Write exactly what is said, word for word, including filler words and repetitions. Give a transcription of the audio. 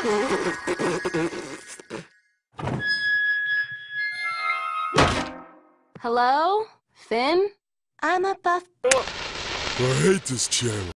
Hello? Finn? I'm a buff... I hate this channel.